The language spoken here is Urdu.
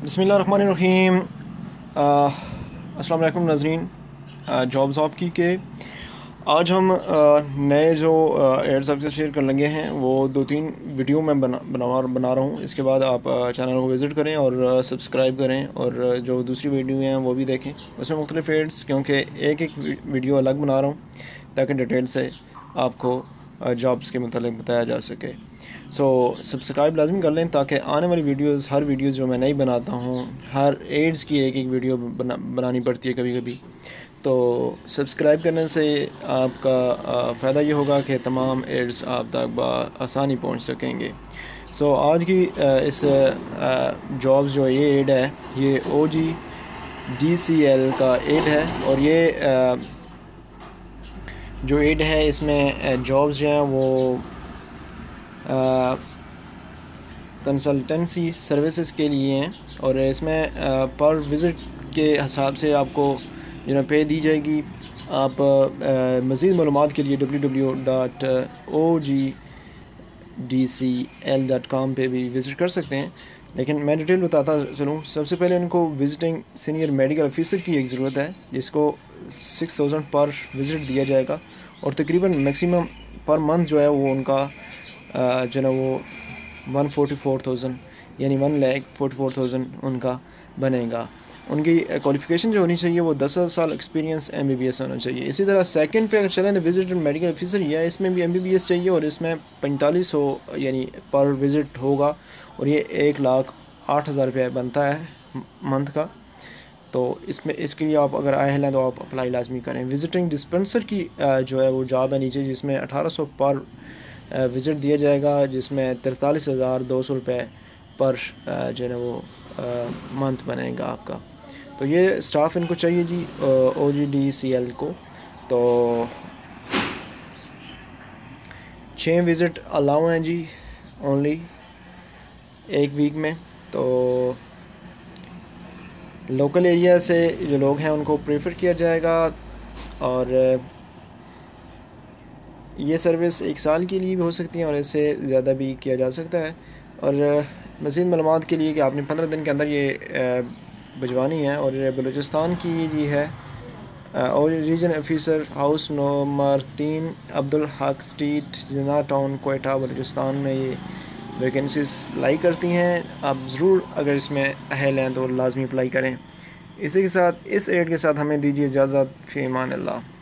بسم اللہ الرحمن الرحیم۔ السلام علیکم ناظرین، جابز آپ کے آج ہم نئے جو ایڈز آپ سے شیئر کرنے لگے ہیں وہ 2-3 ویڈیو میں بنا رہا ہوں۔ اس کے بعد آپ چینل کو وزٹ کریں اور سبسکرائب کریں، اور جو دوسری ویڈیو ہیں وہ بھی دیکھیں۔ اس میں مختلف ایڈز، کیونکہ ایک ویڈیو الگ بنا رہا ہوں تاکہ ڈیٹیل سے آپ کو جابز کے متعلق بتایا جا سکے۔ سبسکرائب لازمی کر لیں تاکہ آنے والی ہر ویڈیوز جو میں نہیں بناتا ہوں، ہر ایڈز کی ایک ویڈیو بنانی پڑتی ہے کبھی کبھی، تو سبسکرائب کرنے سے آپ کا فائدہ یہ ہوگا کہ تمام ایڈز آپ تک بآسانی پہنچ سکیں گے۔ آج کی اس جابز جو یہ ایڈ ہے، یہ OGDCL کا ایڈ ہے، اور یہ جو ایڈ ہے اس میں جابز جو ہیں وہ کنسلٹنسی سروسز کے لیے ہیں، اور اس میں پر وزٹ کے حساب سے آپ کو پے دی جائے گی۔ آپ مزید معلومات کے لیے www.ogdcl.com پہ بھی وزٹ کر سکتے ہیں، لیکن میں ڈیٹیل بتاتا چلوں۔ سب سے پہلے ان کو وزٹنگ سینئر میڈیکل آفیسر کی ایک ضرورت ہے، جس کو 6000 پر وزٹ دیا جائے گا، اور تقریباً میکسیمم پر منتھ جو ہے وہ ان کا جو ہے وہ 144,000 یعنی 1,44,000 ان کا بنے گا۔ ان کی کوالیفیکیشن جو ہونی چاہیے وہ 10 سال ایکسپیرینس MBBS ہونا چاہیے۔ اسی طرح سیکنڈ پہ اگر چلیں تو وزٹ میڈیکل آفیسر، یا اس میں بھی MBBS چاہیے، اور اس میں 4500 یعنی پر وزٹ ہوگا، اور یہ 1,08,000 روپے بنتا ہے منتھ کا۔ تو اس کے لیے آپ اگر آئے ہیں تو آپ اپلائی لازمی کریں۔ وزٹنگ ڈسپنسر کی جو ہے وہ جاب ہے نیچے، جس میں 1800 پر وزٹ دیا جائے گا، جس میں 43,200 روپے پر جو ہے وہ منتھ بنے گا آپ کا۔ تو یہ سٹاف ان کو چاہیے جی OGDCL کو۔ تو 6 وزٹ الاؤ ہیں جی اونلی ایک ویک میں۔ تو لوکل ایریا سے جو لوگ ہیں ان کو پریفر کیا جائے گا، اور یہ سروس 1 سال کے لیے بھی ہو سکتی ہیں، اور اس سے زیادہ بھی کیا جا سکتا ہے۔ اور مزید معلومات کے لیے کہ آپ نے 15 دن کے اندر یہ بھجوانی ہے، اور بلوچستان کی جی ہے، اور region officer, house number 3، Abdul Haq street, Jinnah town, Quetta, Balochistan میں یہ ویکنسیز لائی کرتی ہیں۔ آپ ضرور اگر اس میں اہل ہیں تو لازمی اپلائی کریں۔ اسی کے ساتھ اس ایڈ کے ساتھ ہمیں دیجیے اجازت، فی امان اللہ۔